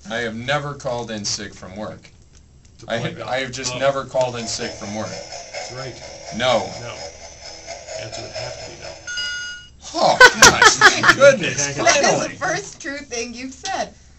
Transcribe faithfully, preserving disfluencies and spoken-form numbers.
I have never called in sick from work. To I play have, golf. I have just Oh, never called in sick from work. That's right. No. No. Answer would have to be no. Oh, gosh, my goodness, That That is finally. the first true thing you've said.